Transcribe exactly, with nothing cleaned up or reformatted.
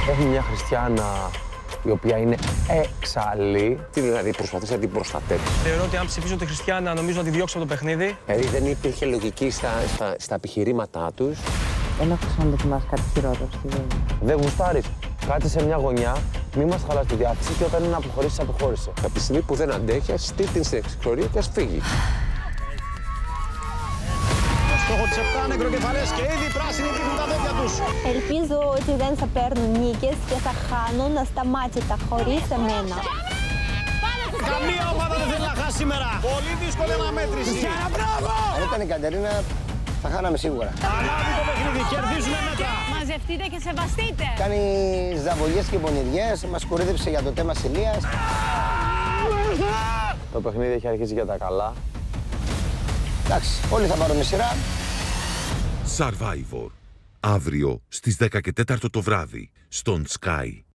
Έχουμε μια Χριστιάνα η οποία είναι έξαλλη. Τι δηλαδή, προσπαθείς να την προστατεύεις. Θεωρώ ότι αν ψηφίσω τη Χριστιάνα, νομίζω να τη διώξω από το παιχνίδι. Δηλαδή δεν υπήρχε λογική στα, στα, στα επιχειρήματά τους. Δεν έχω ξαναδοκιμάσει κάτι χειρότερο στη ζωή. Δεν γουστάρεις. Κάτσε σε μια γωνιά, μη μας χαλάς τη διάθεση και όταν είναι να αποχωρήσεις, αποχώρησε. Από τη στιγμή που δεν αντέχει, ας στείλει την στην εξωτερία και ας φύγει. Στόχο της επτά νεκροκεφαλές και ήδη οι πράσινοι δείχνουν τα δόντια τους. Ελπίζω ότι δεν θα παίρνουν νίκες και θα χάνουν ασταμάτητα χωρίς εμένα. Καμία ομάδα δεν θέλει να χάσει σήμερα. Πολύ δύσκολη αναμέτρηση. Μπράβο! Αν ήταν η Κατερίνα, θα χάναμε σίγουρα. Ανάβει το παιχνίδι, κερδίζουμε μέτρα. Μαζευτείτε και σεβαστείτε. Κάνει ζαβολιές και πονηριές, μας κορύδεψε για το θέμα Ηλίας. Το παιχνίδι έχει αρχίσει για τα καλά. Εντάξει, όλοι θα πάρουμε σειρά. Survivor. Αύριο στις δέκα και τέσσερα το βράδυ στον Sky.